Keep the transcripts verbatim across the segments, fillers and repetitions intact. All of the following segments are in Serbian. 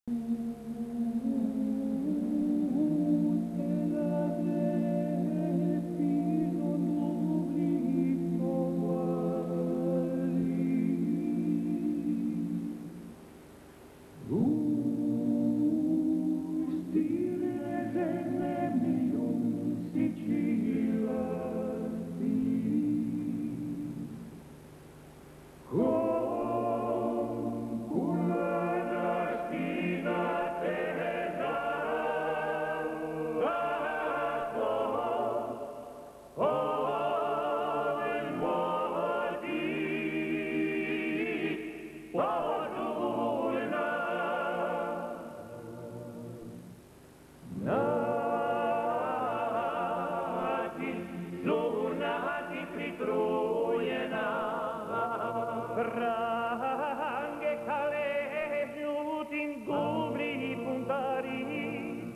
Frange caleznuti in gubri puntari,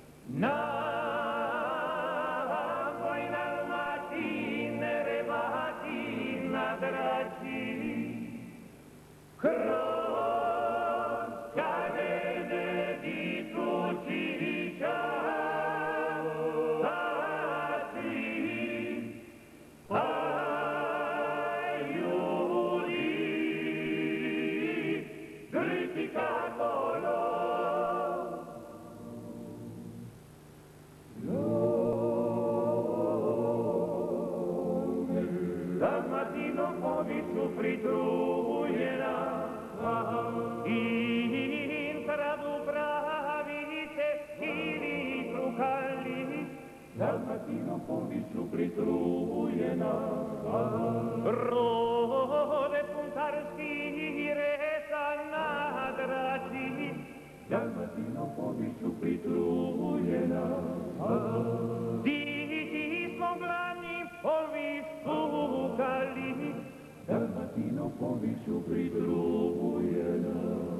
navo in almatin rebatin adraci, crosca vede di fucilicia, dal mattino poi soffritruena in tradu bravite i trucalli, dal mattino poi soffritruena rode puntarski resanadraci, dal mattino poi soffritruena di smoglani polvi spucali, dal mattino poi soffritruena.